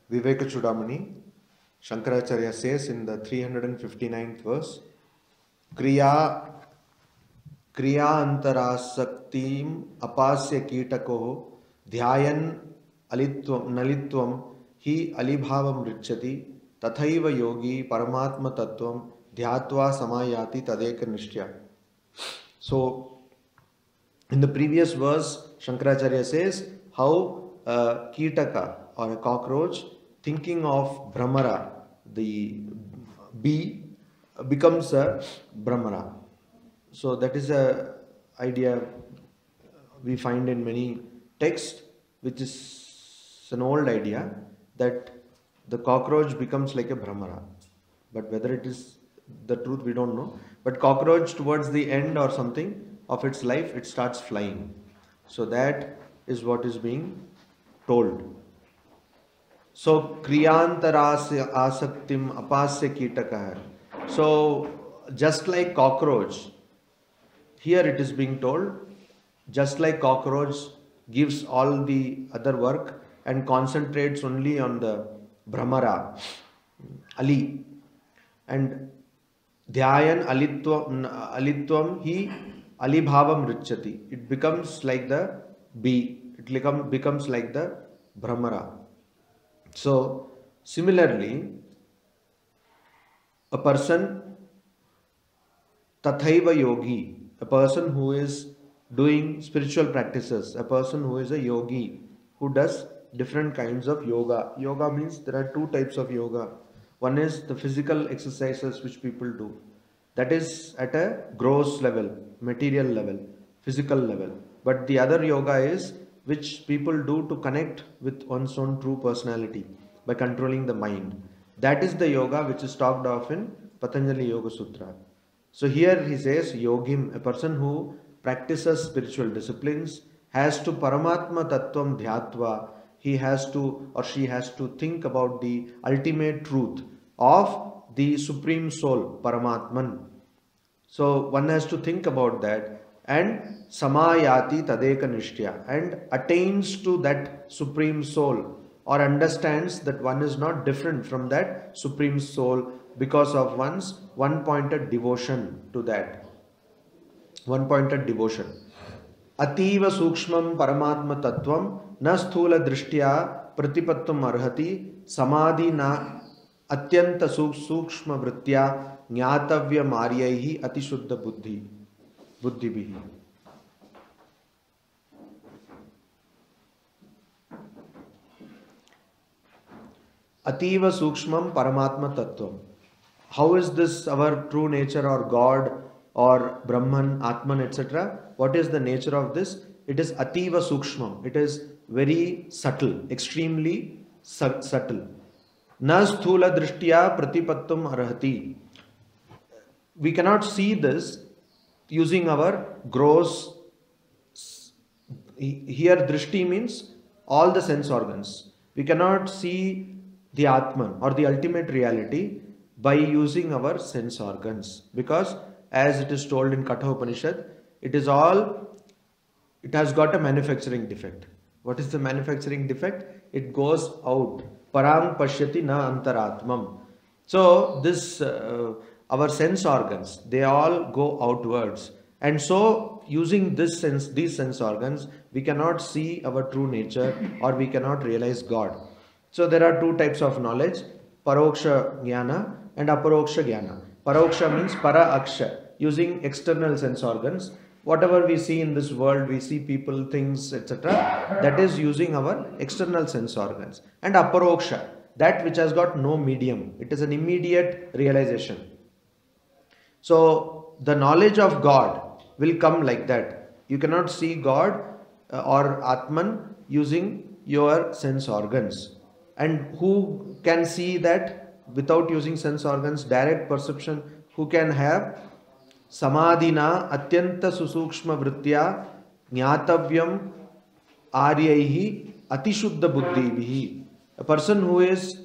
Vivekachudamani, Shankaracharya says in the 359th verse, Kriya antarasaktim apasya kitako dhyayan nalitvam hi alibhavam richati tathaiva yogi paramatma tattvam dhyatva samayati tadeka nishtya. So, in the previous verse, Shankaracharya says how a kitaka or a cockroach thinking of Brahmara, the bee, becomes a Brahmara. So that is a idea we find in many texts, which is an old idea that the cockroach becomes like a Brahmara. But whether it is the truth, we don't know. But cockroach towards the end or something of its life, it starts flying. So that is what is being told. So kriyantarasya asaktim apasya kitaka. So just like cockroach, here it is being told, just like cockroach gives all the other work and concentrates only on the Brahmara, Ali, and dhyayan alitvam hi alibhavam richati. It becomes like the bee, it becomes like the Brahmara. So similarly, a person tathaiva yogi, a person who is doing spiritual practices, a person who is a yogi, who does different kinds of yoga. Yoga means there are two types of yoga. One is the physical exercises which people do. That is at a gross level, material level, physical level. But the other yoga is which people do to connect with one's own true personality by controlling the mind. That is the yoga which is talked of in Patanjali Yoga Sutra. So here he says yogim, a person who practices spiritual disciplines, has to Paramatma Tattvam Dhyatva, he has to or she has to think about the ultimate truth of the Supreme Soul, Paramatman. So one has to think about that and Samayati Tadeka Nishtya, and attains to that Supreme Soul or understands that one is not different from that Supreme Soul because of one's one-pointed devotion to that. One-pointed devotion. Ativa Sukshmam Paramatma Tattvam na sthula drishtya pratipattam arhati samadhi na atyanta sukshma vrittya jnatavya maryaihi atishuddha buddhibhihi. Ativa Sukshmam Paramatma Tattvam. How is this our true nature or God or Brahman, Atman, etc.? What is the nature of this? It is Ativa Sukshmam. It is very subtle, extremely subtle. Na sthula drishtya pratipattum arhati. We cannot see this using our gross. Here drishti means all the sense organs. We cannot see the Atman or the ultimate reality by using our sense organs, because as it is told in Katha Upanishad, it has got a manufacturing defect. What is the manufacturing defect? It goes out. Parang pashyati na antaratmam. So this our sense organs, they all go outwards, and so using these sense organs, we cannot see our true nature or we cannot realize God. So there are two types of knowledge, paroksha jnana and aparoksha jnana. Paroksha means para aksha, using external sense organs. Whatever we see in this world, we see people, things, etc. That is using our external sense organs. And aparoksha, that which has got no medium. It is an immediate realization. So the knowledge of God will come like that. You cannot see God or Atman using your sense organs. And who can see that without using sense organs? Direct perception. Who can have samadhina atyanta susukshma vrittya jnatavyam aryaihi atishuddha buddhibhihi. A person who is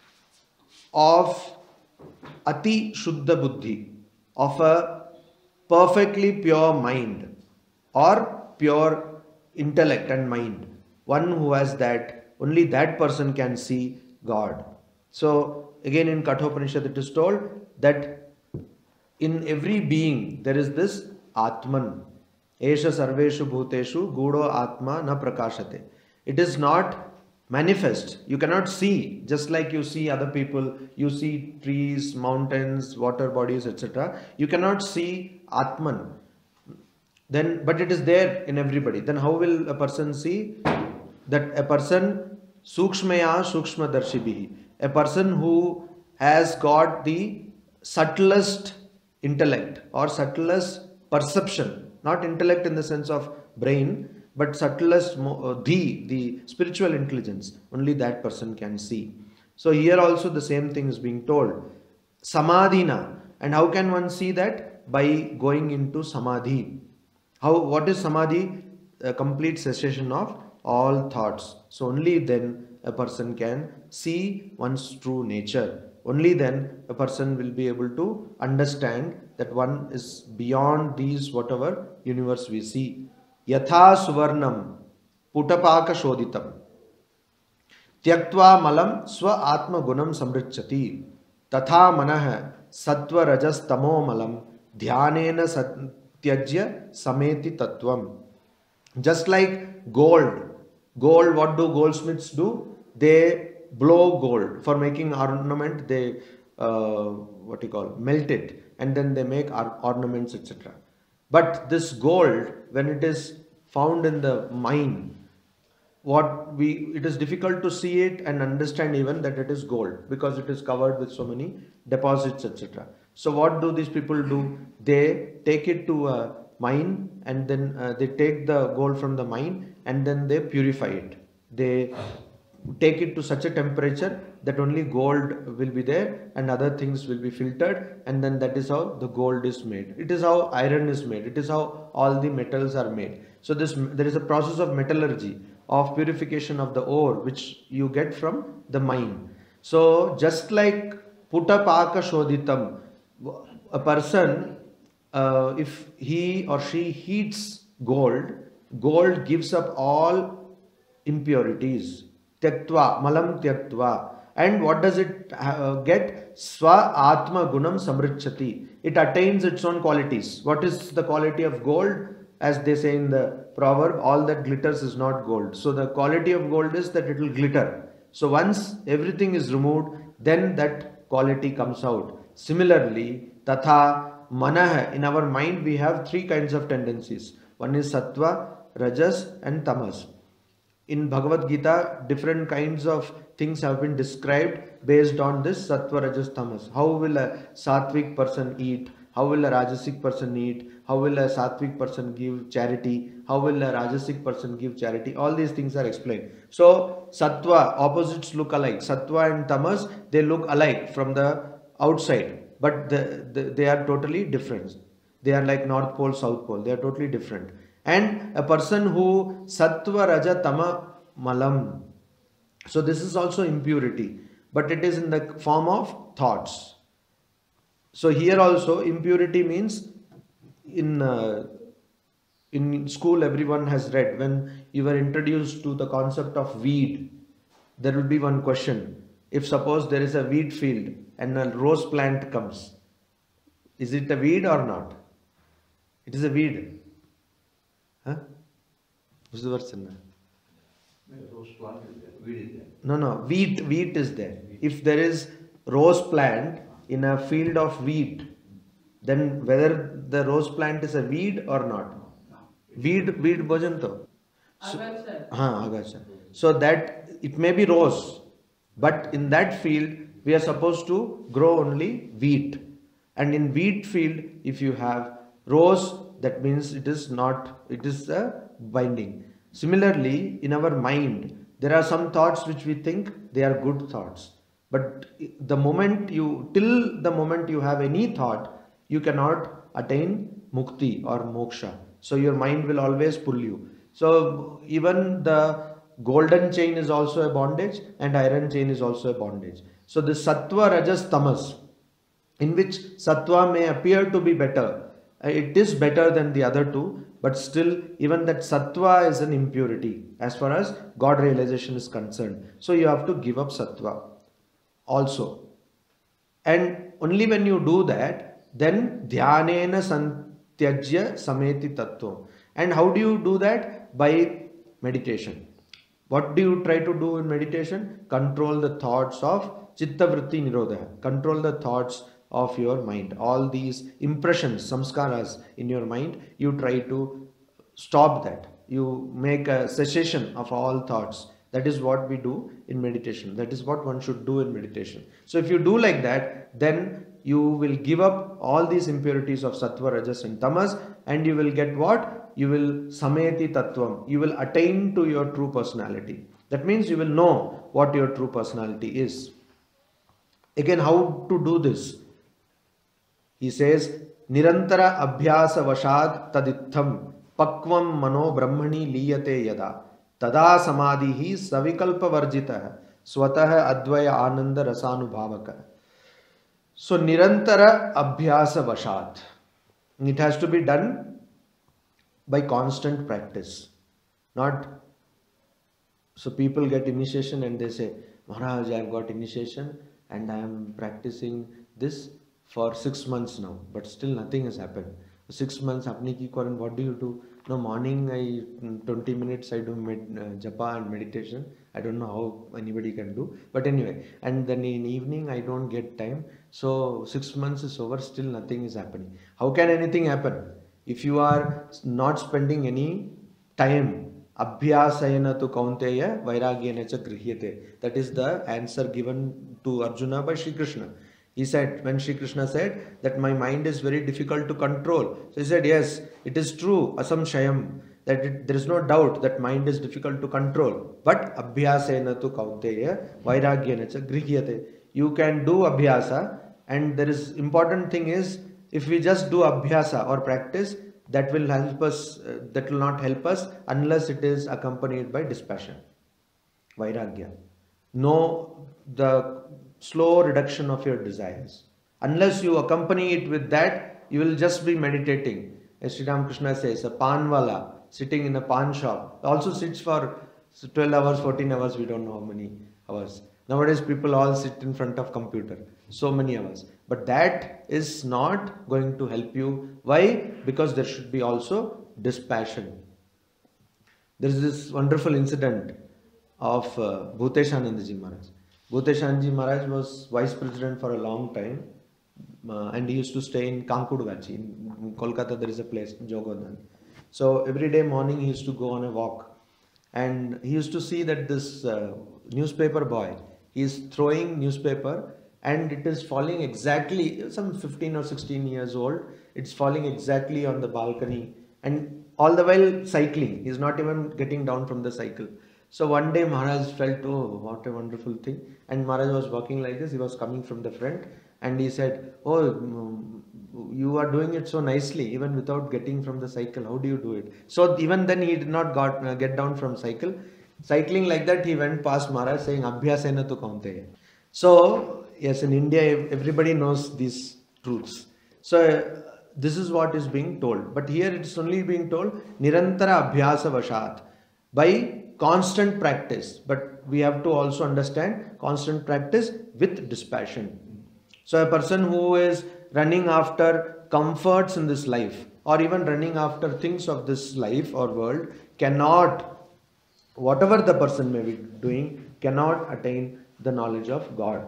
of ati shuddha buddhi, of a perfectly pure mind or pure intellect and mind, one who has that, only that person can see God. So again in Kathopanishad it is told that in every being there is this Atman. Esha sarveshu bhuteshu gudo atma na prakashate. It is not manifest. You cannot see, just like you see other people, you see trees, mountains, water bodies, etc. You cannot see Atman. Then, but it is there in everybody. Then how will a person see that a person sukshmaya sukshma darshibihi, a person who has got the subtlest intellect or subtlest perception, not intellect in the sense of brain, but subtlest the spiritual intelligence, only that person can see. So here also the same thing is being told. Samadhina. And how can one see that? By going into samadhi. What is samadhi? A complete cessation of all thoughts. So only then a person can see one's true nature. Only then a person will be able to understand that one is beyond these whatever universe we see. Yatha suvarnam putapaka shodhitam tyaktva malam swa atma gunam samrichati tatha manah sattva rajas tamo malam dhyanena satyajya sameti tattvam. Just like gold, what do goldsmiths do? They blow gold for making ornament. They melt it, and then they make ornaments, etc. But this gold, when it is found in the mine, it is difficult to see it and understand even that it is gold, because it is covered with so many deposits, etc. So what do these people do? They take it to a mine, and then they take the gold from the mine, and then they purify it. They take it to such a temperature that only gold will be there and other things will be filtered, and then that is how the gold is made. It is how iron is made. It is how all the metals are made. So there is a process of metallurgy, of purification of the ore, which you get from the mine. So just like putapaka shodhitam, a person, if he or she heats gold gives up all impurities. Tyaktva, malam tyaktva. And what does it get? Swa atma gunam samrichati. It attains its own qualities. What is the quality of gold? As they say in the proverb, all that glitters is not gold. So the quality of gold is that it will glitter. So once everything is removed, then that quality comes out. Similarly, tatha manah, in our mind we have three kinds of tendencies. One is sattva, rajas and tamas. In Bhagavad Gita, different kinds of things have been described based on this sattva, rajas, tamas. How will a sattvic person eat? How will a rajasic person eat? How will a sattvic person give charity? How will a rajasic person give charity? All these things are explained. So sattva, opposites look alike. Sattva and tamas, they look alike from the outside, but they are totally different. They are like North Pole, South Pole. They are totally different. And a person who sattva, raja, tama, malam. So this is also impurity, but it is in the form of thoughts. So here also impurity means, in school everyone has read, when you were introduced to the concept of weed, there will be one question. If suppose there is a wheat field and a rose plant comes, is it a weed or not? It is a weed. Huh? What's the verse in there? Rose plant is there. Weed is there. No. Wheat is there. If there is rose plant in a field of wheat, then whether the rose plant is a weed or not? Weed bojanto. So that it may be rose, but in that field we are supposed to grow only wheat. And in wheat field, if you have rose, that means it is a binding. Similarly, in our mind, there are some thoughts which we think they are good thoughts. But till the moment you have any thought, you cannot attain mukti or moksha. So your mind will always pull you. So even the golden chain is also a bondage, and iron chain is also a bondage. So the sattva, rajas, tamas, in which sattva may appear to be better, it is better than the other two, but still even that sattva is an impurity as far as God realization is concerned. So you have to give up sattva also. And only when you do that, then dhyanena santyajya sameti tattva. And how do you do that? By meditation. What do you try to do in meditation? Control the thoughts of chitta vritti nirodha. Control the thoughts of your mind. All these impressions, samskaras in your mind, you try to stop that. You make a cessation of all thoughts. That is what we do in meditation. That is what one should do in meditation. So if you do like that, then you will give up all these impurities of sattva, rajas and tamas, and you will get what? You will sameti tattvam. You will attain to your true personality. That means you will know what your true personality is. Again, how to do this? He says, Nirantara abhyasa vashad taditham pakvam mano brahmani liyate yada tada samadhihi savikalpa varjita swatah advaya ananda rasanubhavaka. So nirantara abhyasa vashad. It has to be done by constant practice. Not so people get initiation and they say, Maharaj, I have got initiation and I am practicing this for 6 months now, but still nothing has happened. 6 months, apni ki karan, what do you do? No, morning 20 minutes I do japa and meditation. I don't know how anybody can do, but anyway, and then in evening I don't get time. So 6 months is over, still nothing is happening. How can anything happen? If you are not spending any time, abhyasayana tu kaunteya vairagyena cha grihyate. That is the answer given to Arjuna by Shri Krishna. He said, when Shri Krishna said that my mind is very difficult to control. So he said, yes, it is true, asamshayam, that there is no doubt that mind is difficult to control. But abhyasena tu kaunteya vairagyena cha grihyate. You can do abhyasa, and there is important thing is, if we just do abhyasa or practice, that will help us, that will not help us unless it is accompanied by dispassion, vairagya. Know the slow reduction of your desires. Unless you accompany it with that, you will just be meditating. As Sri Ramakrishna says, a panwala sitting in a pan shop also sits for 12 hours, 14 hours, we don't know how many hours. Nowadays people all sit in front of computer, so many hours. But that is not going to help you. Why? Because there should be also dispassion. There is this wonderful incident of Bhuteshanandaji Maharaj. Bhuteshanandaji Maharaj was vice president for a long time, and he used to stay in Kankudvachi. In Kolkata there is a place, Jogodhan. So every day morning he used to go on a walk, and he used to see that this newspaper boy, he is throwing newspaper and it is falling exactly, some 15 or 16 years old, it's falling exactly on the balcony, and all the while cycling. He is not even getting down from the cycle. So one day Maharaj felt, oh, what a wonderful thing. And Maharaj was walking like this, he was coming from the front, and he said, oh, you are doing it so nicely, even without getting from the cycle. How do you do it? So even then he did not get down from cycle. Cycling like that, he went past Maharaj saying, Abhyasena tu kaunteya. So, yes, in India, everybody knows these truths. So, this is what is being told. But here it is only being told, Nirantara Abhyasa Vashat, by constant practice. But we have to also understand constant practice with dispassion. So, a person who is running after comforts in this life, or even running after things of this life or world, cannot, whatever the person may be doing, cannot attain the knowledge of God.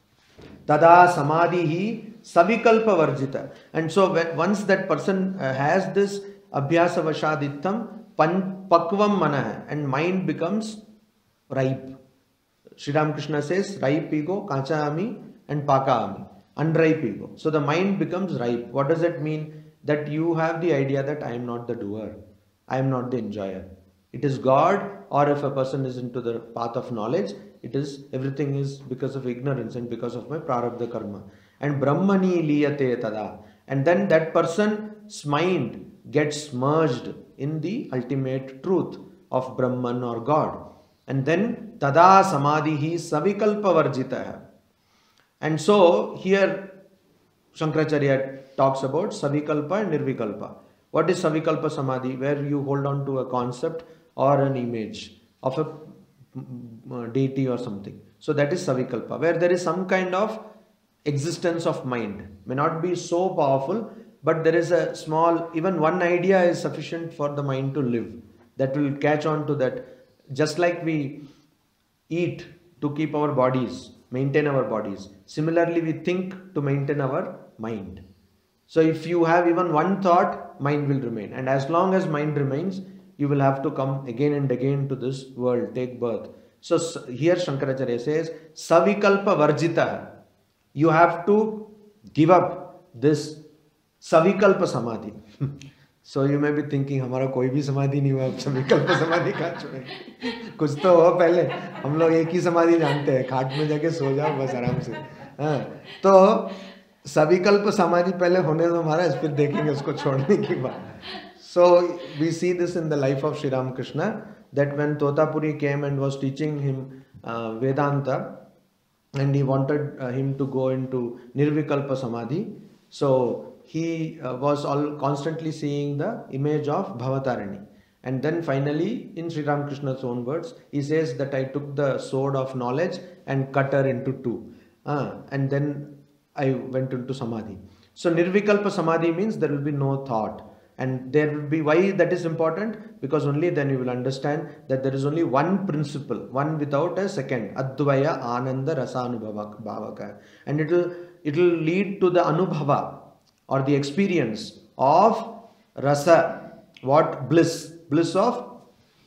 Tada samadhihi savikalpa varjita. And so once that person has this abhyasa vashadittam pakvam manah, and mind becomes ripe. Sri Ramakrishna says, ripe ego, kacha ami and paka ami, unripe ego. So the mind becomes ripe. What does that mean? That you have the idea that I am not the doer, I am not the enjoyer. It is God, or if a person is into the path of knowledge, it is, everything is because of ignorance and because of my prarabdha karma. And Brahmani liyate tada. And then that person's mind gets merged in the ultimate truth of Brahman or God. And then tada samadhihi savikalpa varjita. And so here Shankaracharya talks about savikalpa and nirvikalpa. What is Savikalpa Samadhi? Where you hold on to a concept or an image of a deity or something. So that is Savikalpa, where there is some kind of existence of mind. May not be so powerful, but there is a small, even one idea is sufficient for the mind to live. That will catch on to that. Just like we eat to keep our bodies, maintain our bodies. Similarly, we think to maintain our mind. So if you have even one thought, mind will remain. And as long as mind remains, you will have to come again and again to this world, take birth. So here Shankaracharya says, Savikalpa Varjita. You have to give up this Savikalpa Samadhi. So you may be thinking, हमारा कोई भी समाधि नहीं हुआ, अब सविकल्प समाधि कहाँ छोड़ेंगे? कुछ तो हो पहले, हम लोग एक ही समाधि जानते हैं, खाट में जाके सो जाओ बस आराम से. हाँ, तो सविकल्प समाधि पहले होने दो हमारा, फिर देखेंगे उसको छोड़ने की बात. So we see this in the life of Sri Ramakrishna, that when Totapuri came and was teaching him Vedanta, and he wanted him to go into Nirvikalpa Samadhi, so he was constantly seeing the image of Bhavatarani. And then finally, in Sri Ramakrishna's own words, he says that I took the sword of knowledge and cut her into two. And then I went into Samadhi. So Nirvikalpa Samadhi means there will be no thought. And there will be, why that is important? Because only then you will understand that there is only one principle, one without a second. Advaya Ananda Rasa Anubhavaka. And it will lead to the Anubhava, or the experience of rasa, what? Bliss of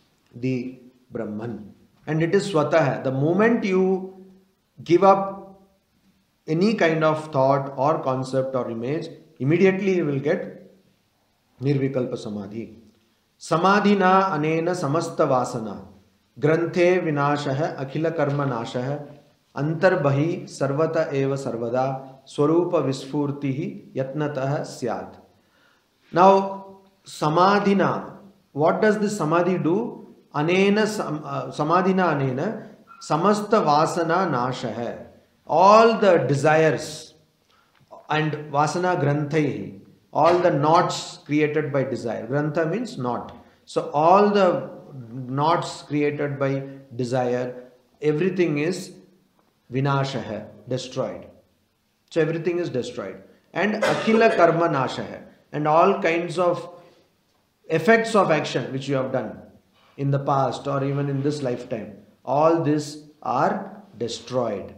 the Brahman. And it is swatah. The moment you give up any kind of thought or concept or image, immediately you will get Nirvikalpa Samadhi. Samadhina anena samasta vasana granthe vinashah akhila karma nashah antarbahi sarvata eva sarvada Swarupa Visfurtihi Yatnatah Syat. Now, Samadhina, what does this Samadhi do? Anena Samadhina Anena Samasta Vasana Nashah. All the desires and Vasana Granthaihi, all the knots created by desire. Grantha means knot. So, all the knots created by desire, everything is Vinashah, destroyed. So everything is destroyed. And Akhila Karma Nashaha. And all kinds of effects of action which you have done in the past or even in this lifetime, all this are destroyed.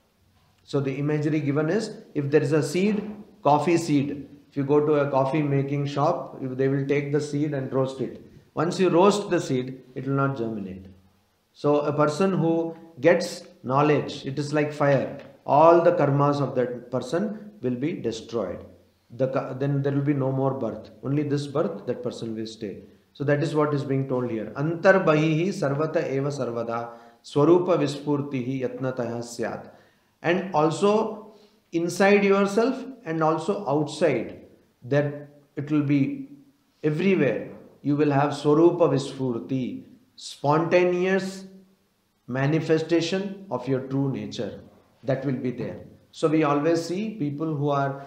So the imagery given is, if there is a seed, coffee seed. If you go to a coffee making shop, they will take the seed and roast it. Once you roast the seed, it will not germinate. So a person who gets knowledge, it is like fire. All the karmas of that person will be destroyed. Then there will be no more birth. Only this birth, that person will stay. So that is what is being told here. Antarbahihi sarvata eva sarvada swarupa vispurtihi yatnatah syat. And also inside yourself and also outside, that it will be everywhere. You will have swarupa vispurti, spontaneous manifestation of your true nature. That will be there. So we always see people who are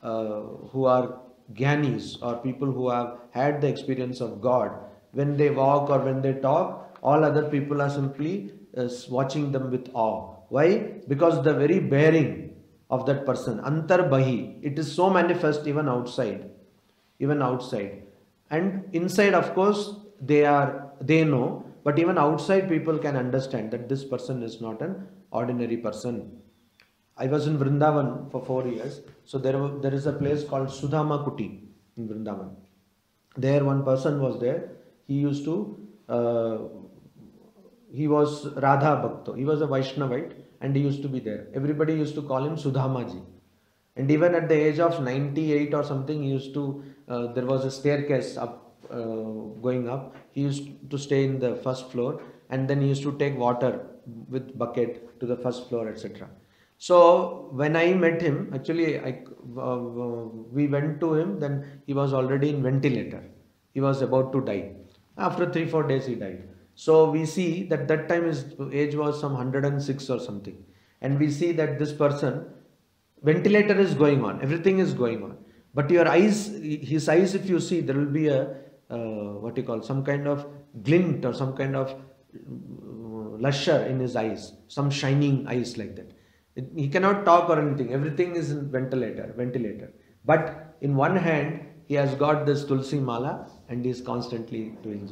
Gyanis, or people who have had the experience of God. When they walk or when they talk, all other people are simply watching them with awe. Why? Because the very bearing of that person, Antarbahi, it is so manifest even outside. Even outside. And inside, of course, they know, but even outside people can understand that this person is not an ordinary person. I was in Vrindavan for 4 years. So there is a place called Sudhama Kuti in Vrindavan. There one person was there. He used to, he was Radha Bhakto. He was a Vaishnavite and he used to be there. Everybody used to call him Sudhamaji. And even at the age of 98 or something, he used to, there was a staircase up, going up. He used to stay in the first floor, and then he used to take water with bucket to the first floor, etc. So when I met him, actually we went to him, then he was already in ventilator. He was about to die. After 3-4 days he died. So we see that time his age was some 106 or something. And we see that this person, ventilator is going on, everything is going on. But your eyes, his eyes, if you see, there will be a what you call, some kind of glint or some kind of lustre in his eyes, some shining eyes like that. He cannot talk or anything. Everything is in ventilator. But in one hand, he has got this Tulsi Mala and he is constantly doing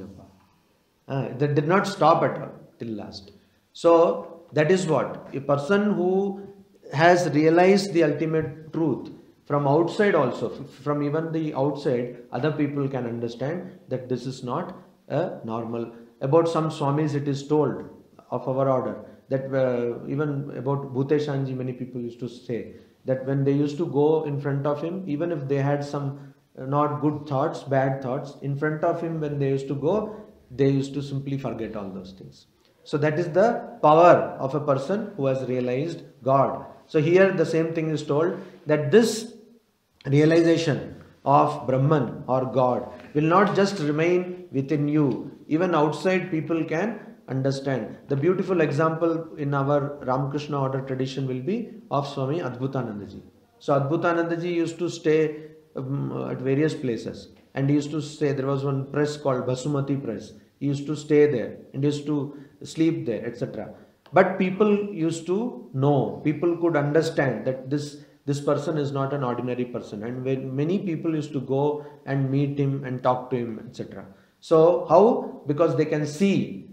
japa. That did not stop at all till last. So that is what a person who has realized the ultimate truth from outside also, from even the outside, other people can understand that this is not a normal. About some Swamis it is told of our order that even about Bhuteshanji, many people used to say that when they used to go in front of him, even if they had some not good thoughts, bad thoughts, in front of him when they used to go, they used to simply forget all those things. So that is the power of a person who has realized God. So here the same thing is told, that this realization of Brahman or God will not just remain within you. Even outside people can understand. The beautiful example in our Ramakrishna order tradition will be of Swami Advaitanandaji. So Advaitanandaji used to stay at various places, and he used to stay. There was one press called Basumati Press. He used to stay there and used to sleep there, etc. But people used to know, people could understand that this person is not an ordinary person, and when many people used to go and meet him and talk to him, etc. So how? Because they can see,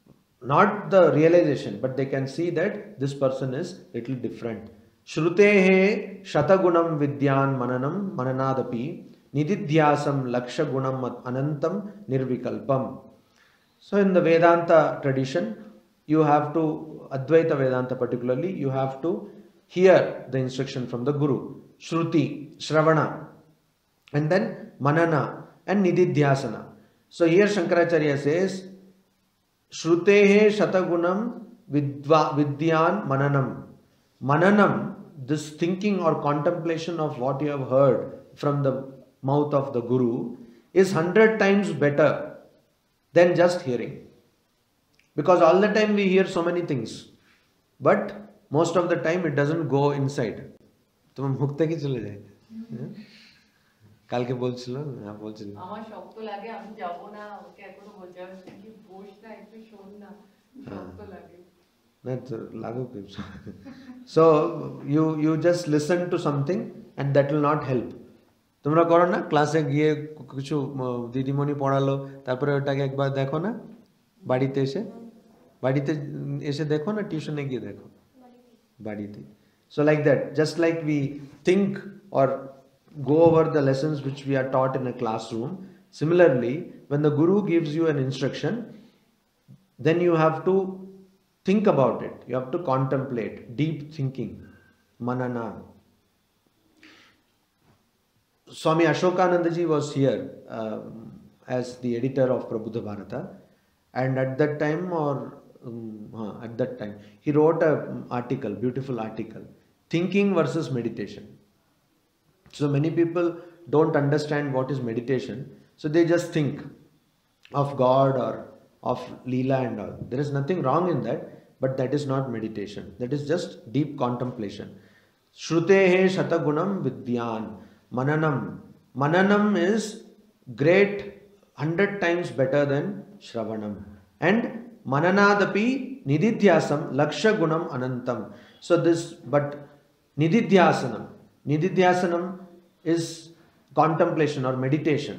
not the realization, but they can see that this person is little different. Shrutehe shatagunam vidyan mananam mananadapi nididhyasam laksha gunam anantam nirvikalpam. So in the Vedanta tradition, you have to, Advaita Vedanta particularly, you have to hear the instruction from the Guru. Shruti, Shravana, and then Manana and Nididhyasana. So here Shankaracharya says, Shrutehe shatagunam vidyan mananam. Mananam, this thinking or contemplation of what you have heard from the mouth of the Guru, is 100 times better than just hearing. Because all the time we hear so many things, but most of the time it doesn't go inside. तुम मुक्ता की चले जाए काल के बोल चलो ना बोल चलो আমার শখ তো লাগে আমি যাব না ওকে এখনো বলছি কি বস না একটু শোন না শখ তো লাগে না তো লাগো কি so you just listen to something and that will not help. তোমরা করো না ক্লাসে গিয়ে কিছু দিদিমণি পড়ালো তারপরে ওটাকে একবার দেখো না বাড়িতে এসে দেখো না টিউশনে গিয়ে দেখো বাড়িতে. So like that, just like we think or go over the lessons which we are taught in a classroom, similarly when the Guru gives you an instruction, then you have to think about it, you have to contemplate, deep thinking, manana. Swami Ashokanandaji was here as the editor of Prabuddha Bharata, and at that time he wrote an article, beautiful article, thinking versus meditation. So many people don't understand what is meditation, so they just think of God or of Leela and all. There is nothing wrong in that, but that is not meditation. That is just deep contemplation. Shrutehe shatagunam vidyan mananam. Mananam is great, 100 times better than Shravanam. And mananadapi nididhyasam laksha gunam anantam. So this, but nididhyasanam is contemplation or meditation,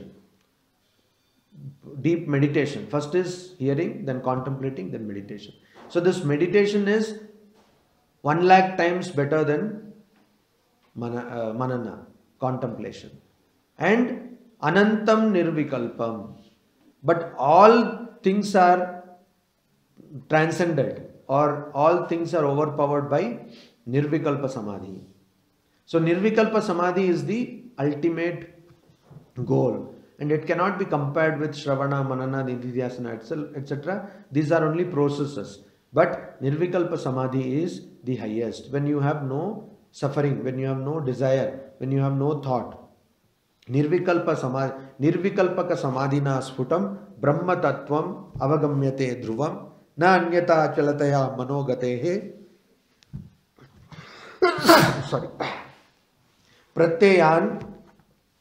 deep meditation. First is hearing, then contemplating, then meditation. So this meditation is 1 lakh times better than manana, contemplation. And anantam nirvikalpam. But all things are transcended, or all things are overpowered by nirvikalpa samadhi. So nirvikalpa samadhi is the ultimate goal, and it cannot be compared with Shravana, Manana, Nididhyasana, etc. These are only processes, but nirvikalpa samadhi is the highest. When you have no suffering, when you have no desire, when you have no thought, nirvikalpaka samadhina sphutam brahma tattvam avagamyate dhruvam na anyata chalataya manogatehe sorry pratyayan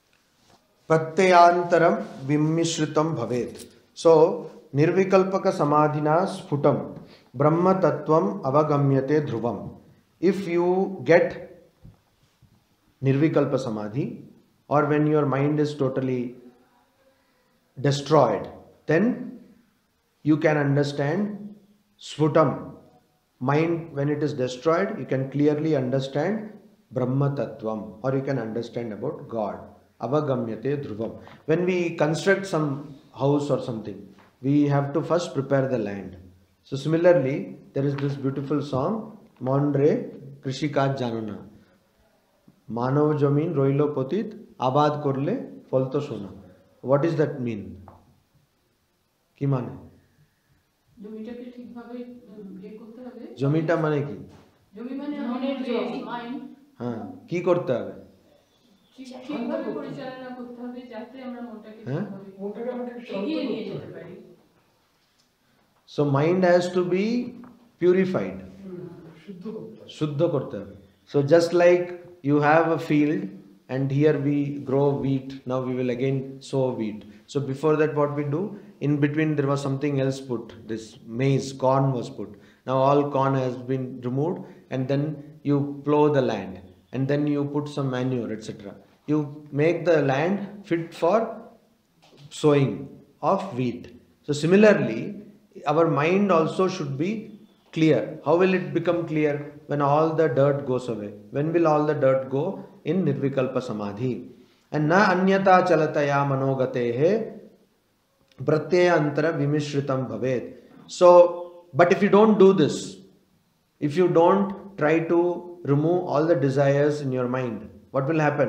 Pratyayantaram vimishritam bhavet. So, nirvikalpaka samadhina sphutam brahma tattvam avagamyate dhruvam. If you get nirvikalpa samadhi, or when your mind is totally destroyed, then you can understand sphutam. Mind, when it is destroyed, you can clearly understand Brahma Tattvam, or you can understand about God. Avagamyate dhruvam. When we construct some house or something, we have to first prepare the land. So similarly, there is this beautiful song, Monre Krishikaj Januna. Manav Jamin Roilo Potit Abad Korle Folto Sona. What does that mean? কি মানে? জমিটাকে ঠিকভাবে ইয়ে করতে হবে। জমিটা মানে কি? জমি মানে মনের যে মাইন্ড। হ্যাঁ, কি করতে হবে? ঠিকভাবে পরিচালনা করতে হবে যাতে আমরা মনটাকে ঠিকভাবে এগিয়ে নিয়ে যেতে পারি। So mind has to be purified. শুদ্ধ করতে হবে। So just like you have a field and here we grow wheat, now we will again sow wheat. So before that what we do? In between there was something else put, this maize, corn was put. Now all corn has been removed and then you plow the land and then you put some manure, etc. You make the land fit for sowing of wheat. So similarly, our mind also should be clear. How will it become clear? When all the dirt goes away. When will all the dirt go? In Nirvikalpa Samadhi. And na anyata chalataya manogatehe pratyayantara vimishritam bhavet. So, but if you don't do this, if you don't try to remove all the desires in your mind, what will happen?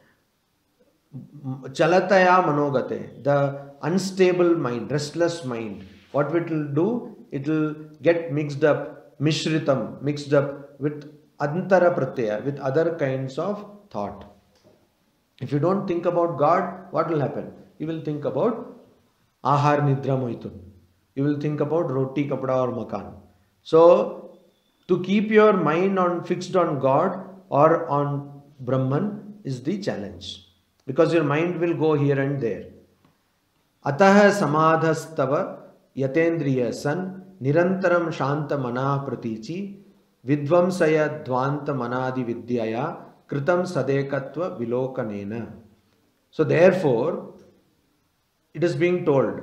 Chalataya manogate, the unstable mind, restless mind, what it will do? It will get mixed up, mishritam, mixed up with antara pratyaya, with other kinds of thought. If you don't think about God, what will happen? You will think about ahar nidra moitun. You will think about roti, kapda or makan. So, to keep your mind fixed on God or on Brahman is the challenge. Because your mind will go here and there. Ataha samadhastava yatendriya san nirantaram shanta mana pratichi vidvamsaya dvanta manadi vidyaya kritam sadekatva vilokanena. So therefore, it is being told,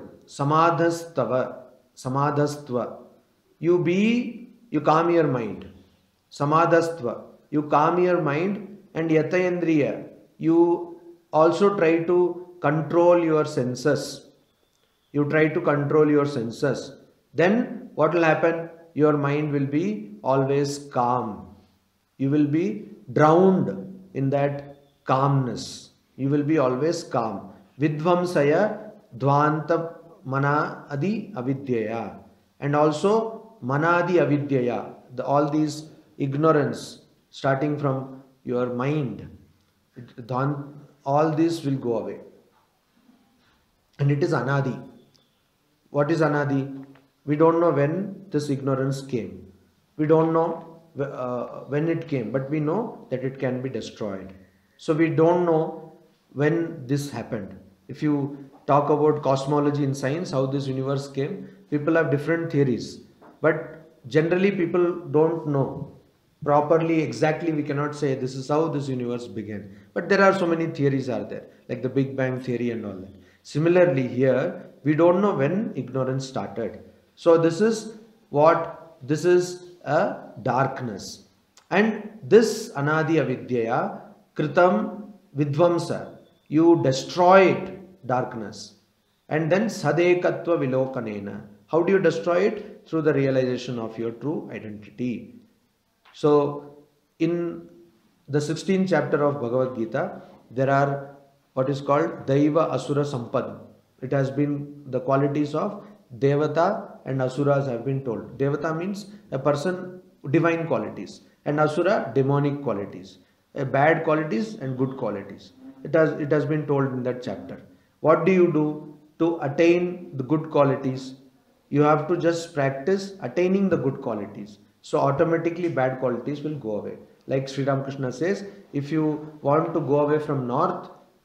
samadhastva, you calm your mind. Samadhastva, you calm your mind, and yatayendriya, you also try to control your senses. You try to control your senses. Then what will happen? Your mind will be always calm. You will be drowned in that calmness. You will be always calm. Vidvamsaya dvanta mana adi avidyaya. And also manadi avidyaya. All these ignorance starting from your mind, all this will go away. And it is anadi. What is anadi? We don't know when this ignorance came. We don't know when it came, but we know that it can be destroyed. So we don't know when this happened. If you talk about cosmology in science, how this universe came, people have different theories. But generally people don't know properly, exactly. We cannot say this is how this universe began. But there are so many theories are there, like the Big Bang theory and all that. Similarly here, we don't know when ignorance started. So this is a darkness. And this anadi avidyaya kritam vidvamsa, you destroy it, darkness. And then sadekatva vilokanena. How do you destroy it? Through the realization of your true identity. So in the 16th chapter of Bhagavad Gita, there are what is called Daiva Asura Sampad. It has been the qualities of Devata and Asuras have been told. Devata means a person, divine qualities, and Asura, demonic qualities, bad qualities and good qualities. It has been told in that chapter. What do you do to attain the good qualities? You have to just practice attaining the good qualities. So automatically bad qualities will go away. Like Sri Ramakrishna says, if you want to go away from north,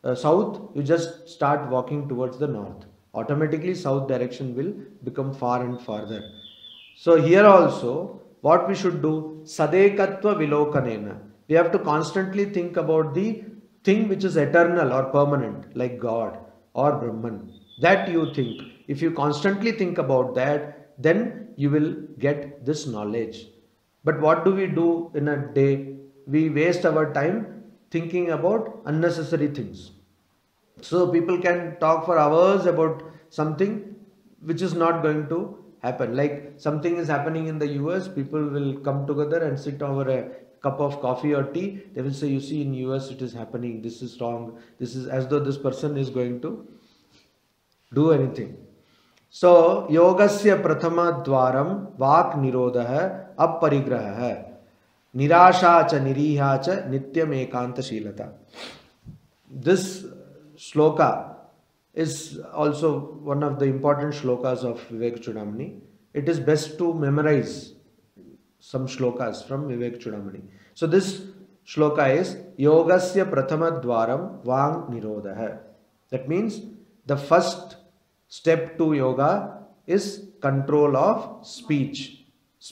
south, you just start walking towards the north. Automatically south direction will become far and farther. So here also, what we should do, sadekatva vilokanena. We have to constantly think about the thing which is eternal or permanent, like God or Brahman. That you think. If you constantly think about that, then you will get this knowledge. But what do we do in a day? We waste our time thinking about unnecessary things. So people can talk for hours about something which is not going to happen. Like something is happening in the US, people will come together and sit over a cup of coffee or tea. They will say, you see, in US it is happening, this is wrong, this is, as though this person is going to do anything. So yogasya prathama dwaram vak nirodha aparigraha nirasha cha niriha cha nityam ekanta shilata. This shloka is also one of the important shlokas of Vivekachudamani. It is best to memorize some shlokas from Vivekachudamani. So this shloka is yogasya prathama dwaram vang nirodha. That means the first step to yoga is control of speech.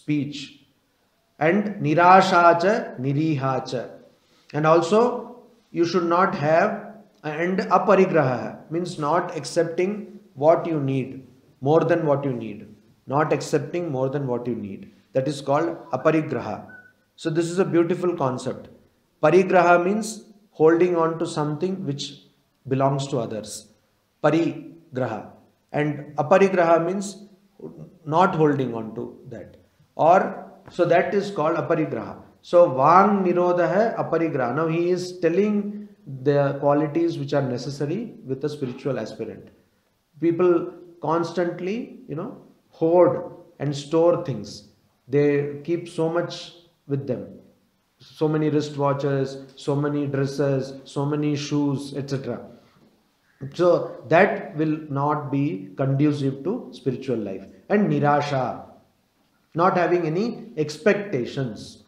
And nirashacha nirihacha. And also you should not have, and aparigraha means not accepting what you need more than what you need. Not accepting more than what you need. That is called aparigraha. So this is a beautiful concept. Parigraha means holding on to something which belongs to others. Parigraha. And aparigraha means not holding on to that. Or, so that is called aparigraha. So vang nirodha hai aparigraha. Now he is telling the qualities which are necessary with a spiritual aspirant. People constantly, hoard and store things. They keep so much with them. So many wristwatches, so many dresses, so many shoes, etc. So that will not be conducive to spiritual life. And nirasha, not having any expectations.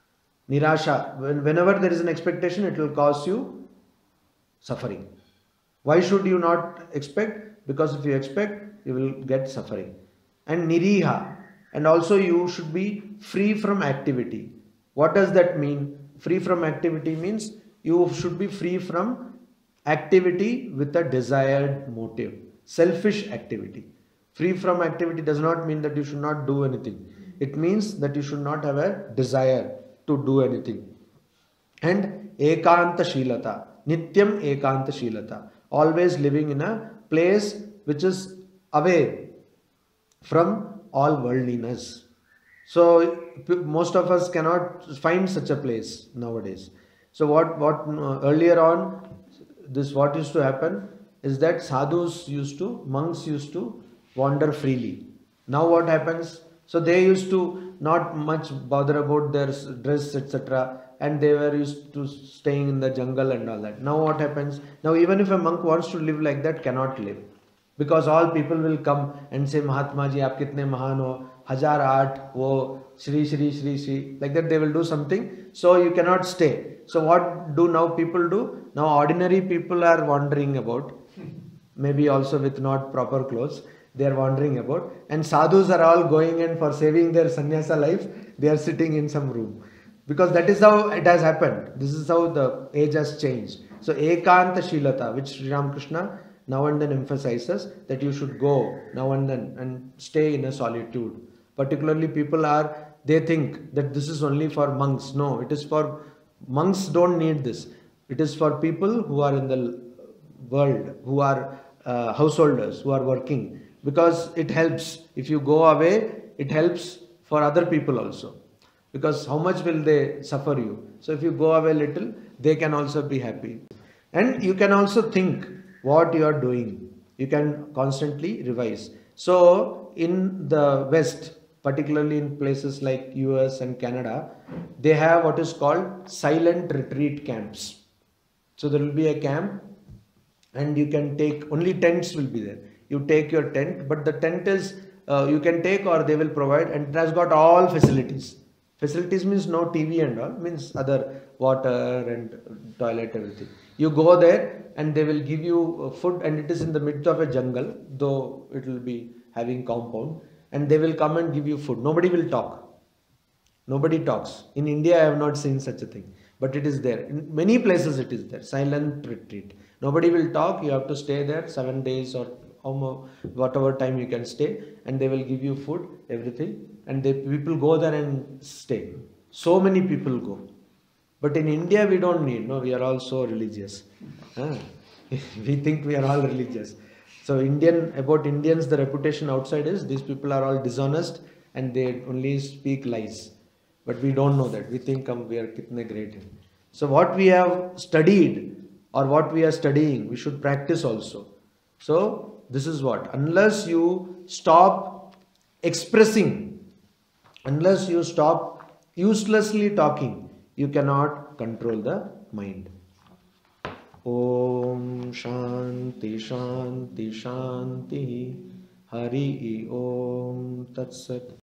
Nirasha, whenever there is an expectation, it will cause you suffering. Why should you not expect? Because if you expect, you will get suffering. And niriha, and also you should be free from activity. What does that mean? Free from activity means you should be free from activity with a desired motive. Selfish activity. Free from activity does not mean that you should not do anything. It means that you should not have a desire to do anything. And ekanta shilata. Nityam ekanta shilata. Always living in a place which is away from all worldliness. So most of us cannot find such a place nowadays. So what earlier on, what used to happen is that monks used to wander freely. Now what happens? So they used to not much bother about their dress, etc. And they were used to staying in the jungle and all that. Now what happens? Now even if a monk wants to live like that, cannot live. Because all people will come and say, Mahatma ji, aap kitne mahan ho, 1008, wo, Shri. Like that they will do something. So you cannot stay. So what do now people do? Now ordinary people are wandering about. Maybe also with not proper clothes. They are wandering about. And sadhus are all going and for saving their sannyasa life, they are sitting in some room. Because that is how it has happened. This is how the age has changed. So ekanta shilata, which Sri Ramakrishna now and then emphasizes, that you should go now and then and stay in a solitude. Particularly people they think that this is only for monks. No, it is for monks. Don't need this. It is for people who are in the world, who are householders, who are working. Because it helps. If you go away, it helps for other people also. Because how much will they suffer you? So if you go away little, they can also be happy. And you can also think what you are doing. You can constantly revise. So in the West, particularly in places like US and Canada, they have what is called silent retreat camps. So there will be a camp and you can take, only tents will be there. You take your tent, but the tent is, you can take or they will provide, and it has got all facilities. Facilities means no TV and all, means other water and toilet, everything. You go there and they will give you food, and it is in the midst of a jungle, though it will be having compound, and they will come and give you food. Nobody will talk. Nobody talks. In India, I have not seen such a thing, but it is there. In many places, it is there. Silent retreat. Nobody will talk. You have to stay there 7 days or whatever time you can stay, and they will give you food, everything, and people go there and stay. So many people go. But in India, we don't need. No, we are all so religious. We think we are all religious. So about Indians, the reputation outside is these people are all dishonest and they only speak lies. But we don't know that. We think we are kitne great. So what we have studied or what we are studying, we should practice also. So this is what, unless you stop expressing, unless you stop uselessly talking, you cannot control the mind. Om Shanti Shanti Shanti Hari Om Tat Sat.